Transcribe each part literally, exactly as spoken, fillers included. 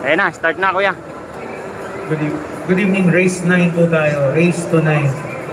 Ayan na, start na kuya. Good, e good evening, race nine po tayo. Race to nine.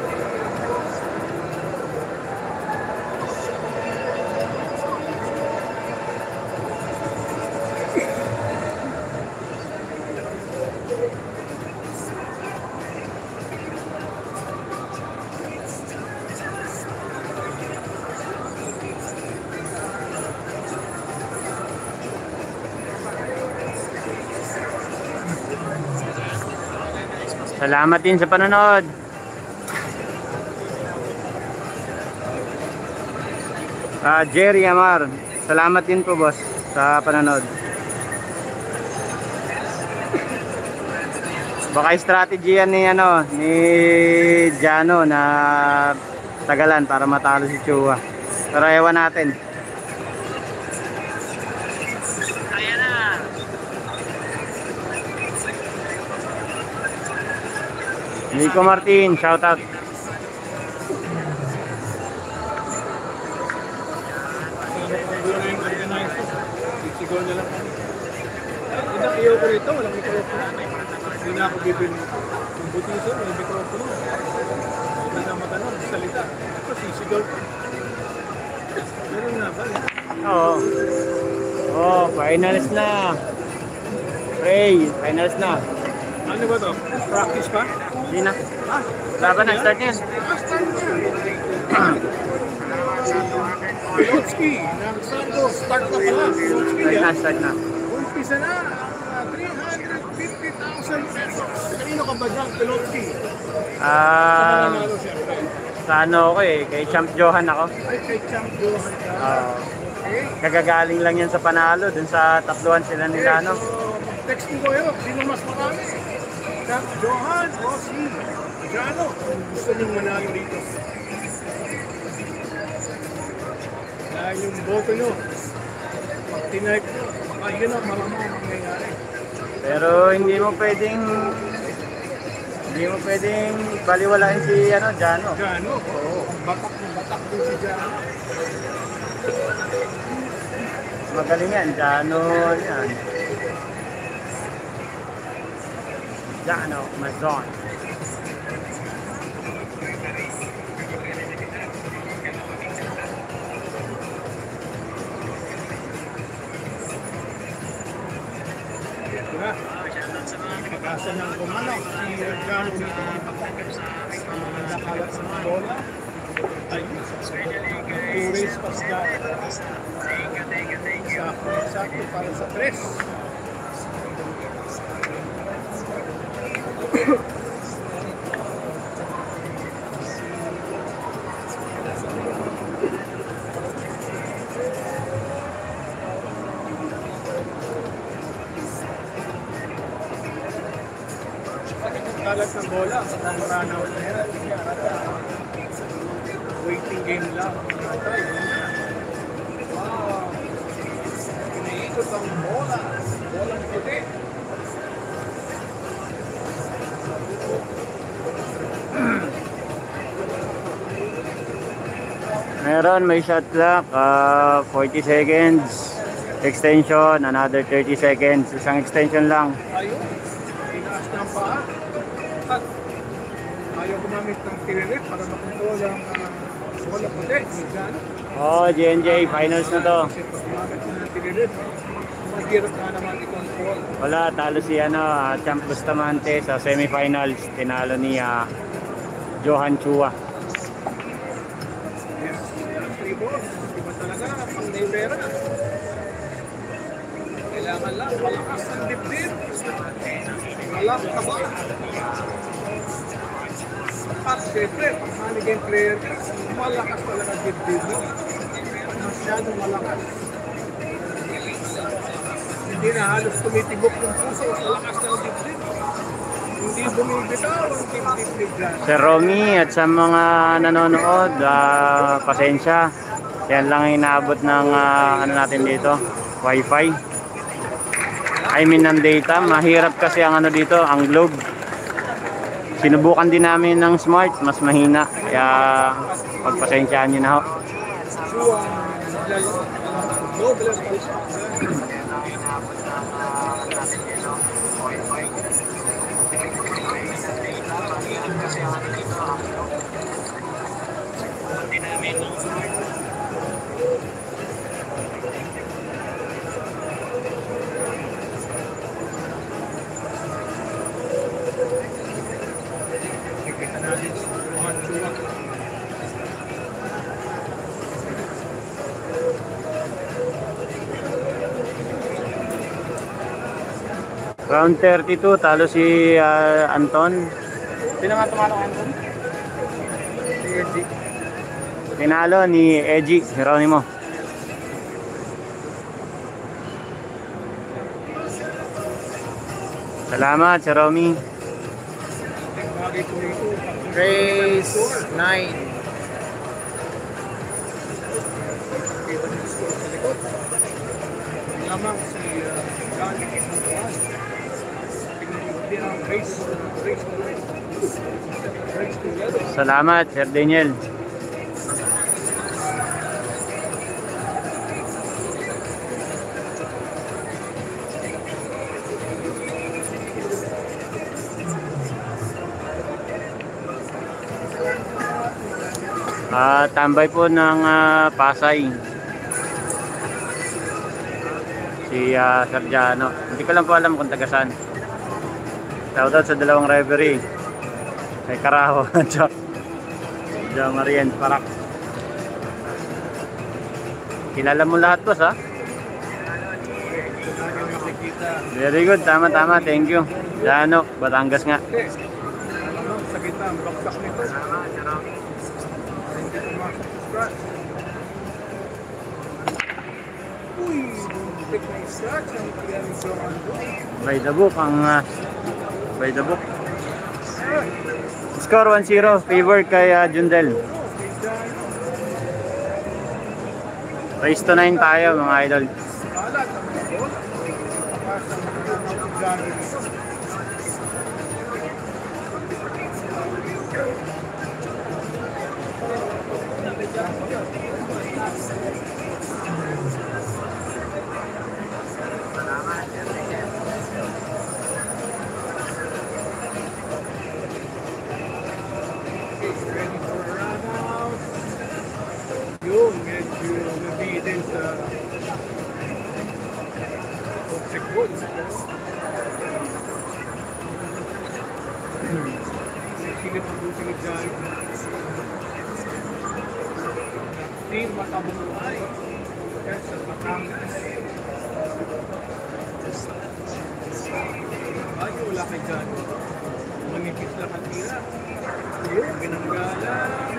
Salamat din sa panonood. Uh, Jerry Amar, salamat din po boss sa panonood. Baka strategy yan ni ano ni Jano na tagalan para matalo si Chua. Pero ewan natin. Ayan na. Nico Martin, shout out. Sigaw na lang kami. Hindi na kayo ko rito, walang mikropono. Hindi na ako bibili. Yung butiso, may mikropono. Hindi na matanong, salita. Ito, sisigaw ko. Meron na ba? Oo. Oh, finals na. Ray, finals na. Ano ba to? Practice pa? Hindi na. Laban na, start yan. Pilotsky ng Santos, start na pala. Pilotsky Start na, yan. start na. Umpisa na ang three hundred fifty thousand pesos. Kanino ka ba dyan, Pilotsky? Ah, Nanalo siyempre. sa ano ako eh, kay Champ Johan ako. Ay, kay Champ Johan ka. Oo. Okay. Kagagaling lang yan sa panalo, dun sa tatluan sila nila, no? So, text mo kayo, sino mas marami? Champ Johan o si Jano? Kung gusto niyong manalo dito. Dahil yung boto nyo, pag tinipe nyo, baka yun ang malamang ang mangyayari. Pero hindi mo pwedeng hindi mo pwedeng baliwalain si ano, Jano. Jano, oo. Batak na batak din si Jano. Magaling yan, Jano yan. Jano Mazon. Diba? Pag-asa ng kumanak, si Jano dito. Nakalat sa mga bola. Ayun. Two race pass na. Sakto para sa tres. Kalat ng bola, ang run out na yan. Waiting game lang. Wow! Iniikot ang bola. Bolang puti. Meron, may shot clock, uh, forty seconds. Extension, another thirty seconds. Isang extension lang. Ayun. Tinaas ng paa. At ayaw gumamit ng tiririt para makontrol ang uh, bola puti. Jano. Oh, J N J, finals na to. Kasi pag gumamit mo ng tiririt, mahirap na naman i-control. Wala, talo si ano, uh, Champ Bustamante sa semifinals. Tinalo ni uh, Johan Chua. Yes. Three balls. Diba talaga pang Nevera? Kailangan lang malakas ang dibdib. Walang kaba. At syempre, pag managing player ka, malakas talaga dibdib mo. Masyadong malakas. Hindi na halos tumitibok ng puso sa lakas ng dibdib. Hindi bumibitaw ang dibdib dyan. Sir Romy at sa mga nanonood, uh, pasensya. Yan lang ang inaabot ng uh, ano natin dito, wifi. I mean ng data. Mahirap kasi ang ano dito, ang Globe. Sinubukan din namin ng Smart, mas mahina. Kaya pagpasensyaan nyo na ho. Chua, Globe lang. Kikita natin si Juan Chua. Round thirty-two, talo si ah, Anton. Sino nga tumalo kay Anton? Si Eddie. Tinalo ni Eji Geronimo. Salamat, Sir Romy. Bagay ko rito. Race nine. Kita niyo yung score sa likod. Lamang si uh, John Montoan. Tingnan niyo din ang race. Race to race together. Salamat, Sir Daniel. Ah, tambay po ng ah, Pasay. Si ah, Sergiano. Hindi ko lang po alam kung taga saan. Shoutout sa dalawang referee. Kay Carajo at Jo Marian Parak. Kilala mo lahat, boss, ha? Very good, tama tama, thank you. Jano, Batangas nga. Ano, sa gitna, ang baksak nito. Hindi ko ma-scratch. Uy, buntik na scratch ang kanyang Johan doon. By the book, ang ah, by the book. Score one zero, favor kay ah, Jundel. Race to nine tayo, mga idol. Kalat ang mga bola. Takas ang mga gano'n nito. Ready for a run out. Yung medyo nabitin sa toxic wood. Sigat ang butingid dahil. Team Matabunuay. Sa Batangas. Ay, wala kay John. Manipis lang ang tira. Yung ginanggala.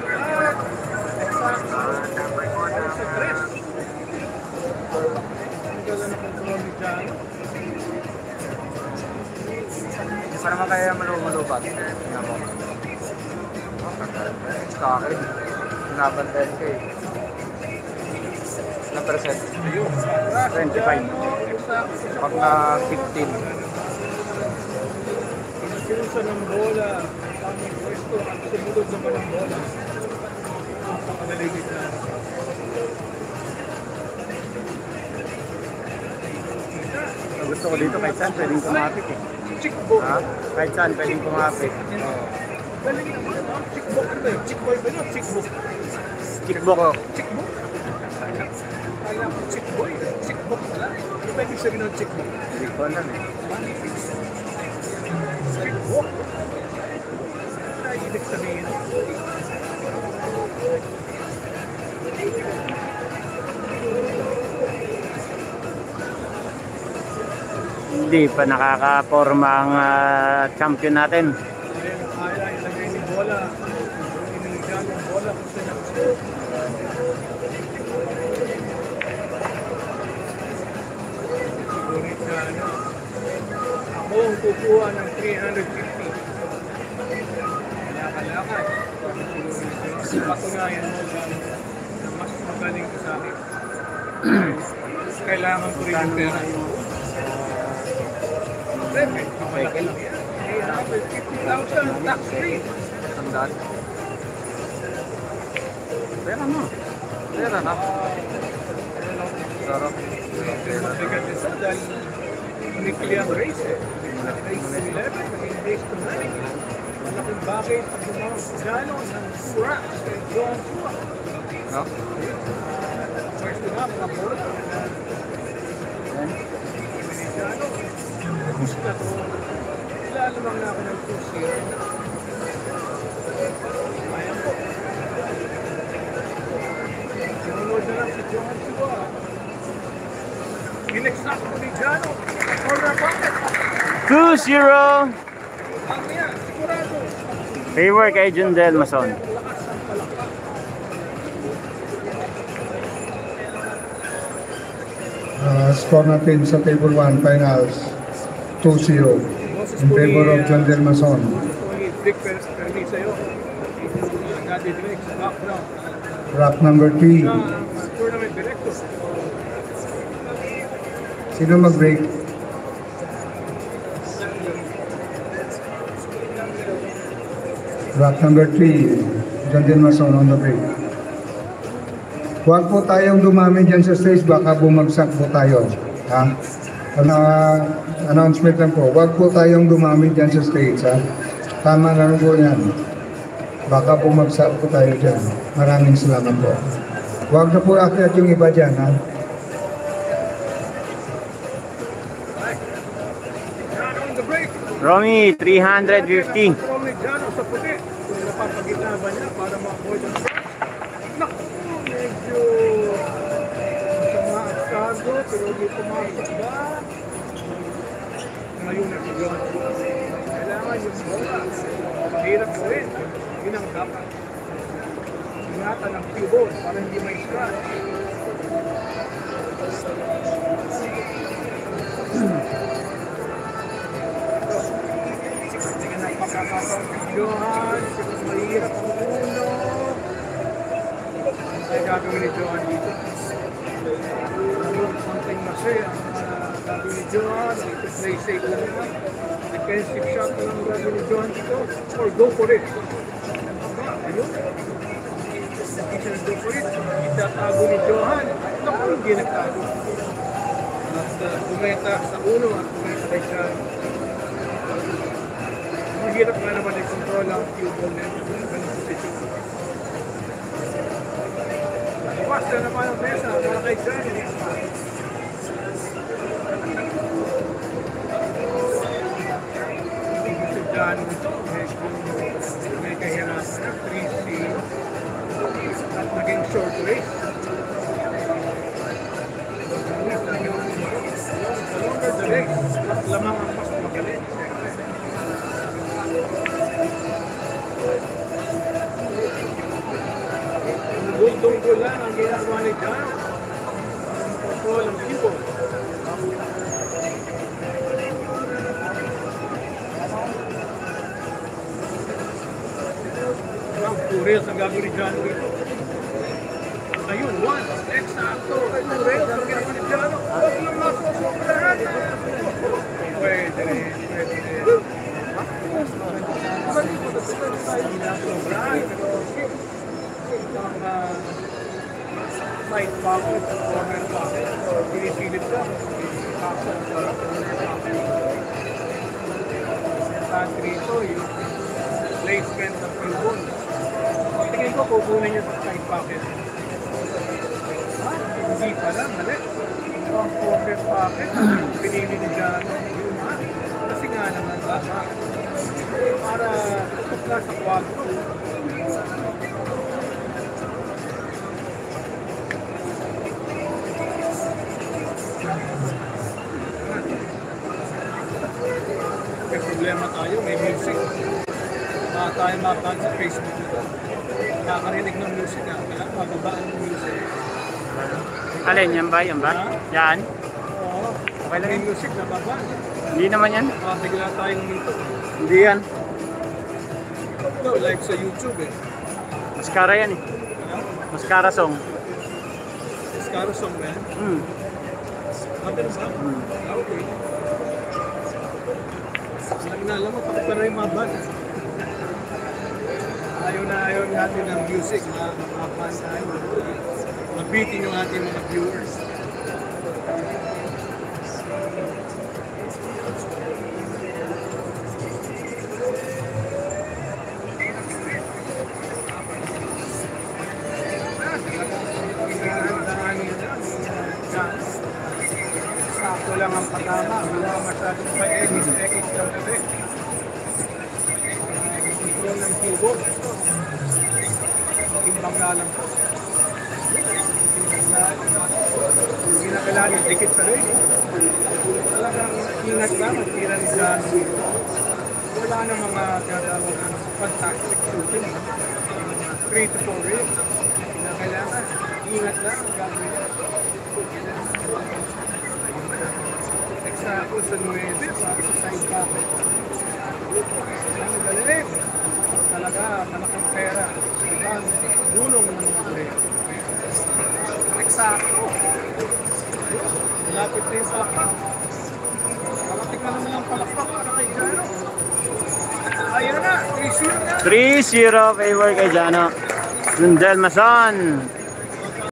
At sa tres. Ang gala na kontrol ni John. Hindi pa naman kaya malumulubat. Kakakin. Nabantayan ko eh. Ilang percent? Ayun. twenty-five. Pag na fifteen. Pinakirusa ng bola. Ang pwesto at sumunod naman ng bola. Ang pakadaligid na. Gusto ko dito kahit saan pwedeng kumapit eh. Chickbo. Ha? Kahit saan pwedeng kumapit. Galing naman. ah. Chickbo. Ano ba yun? Chickboy ba yun? Chickbo. Kickbox. Chickbo? Kaya ko chickboy. Chickbo pala. Ano ba ibig sabihin ng chickbo? Hindi ko alam eh. Chickbo? Ano ibig sabihin? Hindi pa nakakaporma ang ah, champion natin. Ayun, kaya ilagay ni bola. Inilagay yung bola kung saan ang score. Ngunit na ano, ako ang kukuha ng three hundred fifty. Kalakalakan. Patunayan mo lang na mas magaling ka sa akin. Kailangan ko rin yung pera. Siyempre, kamalaki lang yan. eight hundred fifty thousand tax free. Sandaan. Pera mo. Pera na. Sarap. Mabigat isa dahil nuclear race eh. Race eleven, naging race to nine. malaking bagay pag gumamit gano'n ng sura kay John Chua. No? First ko na, mga bola. Gano'n. Gusto to. Ilalabang na ako ng two zero. Ayan po. Sinunod na lang si John Chua. Inexact ko ni Gano. Corner pocket. two zero. Ang yan, sigurado. Favor kay Jundel Mason. Lakas ng palakpak. Uh, score natin sa table one finals two zero in favor of John Del Mason. Tony Dick Permi sa'yo. Nagati Dick sa background. Rack number three. Na tournament director. Sino mag-break? Rack number three. John Del Mason on the break. Huwag po tayong dumami dyan sa stage, baka bumagsak po tayo. Ha? Ano, announcement lang po. Huwag po tayong dumami dyan sa stage. Ha? Tama lang po yan. Baka bumagsak po tayo dyan. Maraming salamat po. Huwag na po akyat yung iba dyan. Ha? Gano on the break. Romy, three fifty. Romy Gano sa puti. Kung napapagitna ba niya para ma-avoid ang shots. Naku, medyo masama ang cargo, pero hindi pumasok ba? Ngayon na si John. Kailangan yung bola. Mahirap ko rin. Yun ang dapat. Ingatan ng cue ball para hindi may scratch. Tingnan ang pagkakataon ng Johan. Siguro mahirap ang uno. Ay gagawin ni Johan dito. Something kasi ang uh, gagawin ni Johan. Ito play safe lang naman. Defensive shot lang ang gagawin ni Johan dito. Or go for it. Ayun. Hindi siya nag-go for it. Itatago ni Johan. Naku, hindi nagtago. At uh, kumeta sa uno at kumeta kay Johan. Mahirap nga naman i-control ang cue ball na ito. Ganong posisyon. Iwas na naman ang mesa para kay Johan. Si Johan ito. May kahirapan na three C at naging short race. The longer the race, mas lamang ang mas magaling. Tungkol lang ang ginagawa ni John. Ang control ng people. Ang two rails ang gagawin ni John dito. Ayun, one. Exacto. Two rails ang gagawin ni John. Huwag lang masusobrahan. Pwede rin. Pwede rin. Sobrahan. Ang uh, side pocket, corner pocket, or pinipilit ka, pasok sa corner pocket. At rito, yung placement ng pulbon. Tingin ko, kukunin niya sa side pocket. Ha? Hindi pala, mali. Ang corner pocket, pinili ni Jano. Yun ha? Kasi nga naman, tama. Para tukla sa kwadro. May problema tayo, may music. Uh, tayo makakaan sa Facebook nito. Nakakarinig ng music na. Kailangan mababaan ng music. Alin, yan ba? Yan ba? Yan? Oo. Okay lang May yun. music na babaan. Hindi naman yan. Makabigla tayong nito. Hindi yan. No, like sa YouTube eh. Mascara yan eh. Mascara song. Mascara song man. Hmm. Sabi na ba? Hmm. Okay. Sabi na, alam mo, pakipara yung mga band. Ayaw na ayaw natin ng music, mga mga fans tayo. Mabitin yung ating mga viewers. lang ang patama, wala masyadong pa-edit-edit lang kasi. Control ng keyboard. Timbang na lang po. Hindi na kailangan dikit sa rin. Talagang ingat lang, magtiran sa wala na mga gagawin ng fantastic shooting. three to four reels. Hindi na kailangan. Ingat lang ang gagawin. Example sa nuwebe, sa side pocket. Ang galing. Talaga, malaking pera. Ang gulong ng mga break. Eksakto. Lapit na yung palakpak. Malaking na naman ang palakpak para kay Jano. Ayun na, three zero na. three zero favor kay Jano. Jundel Mason.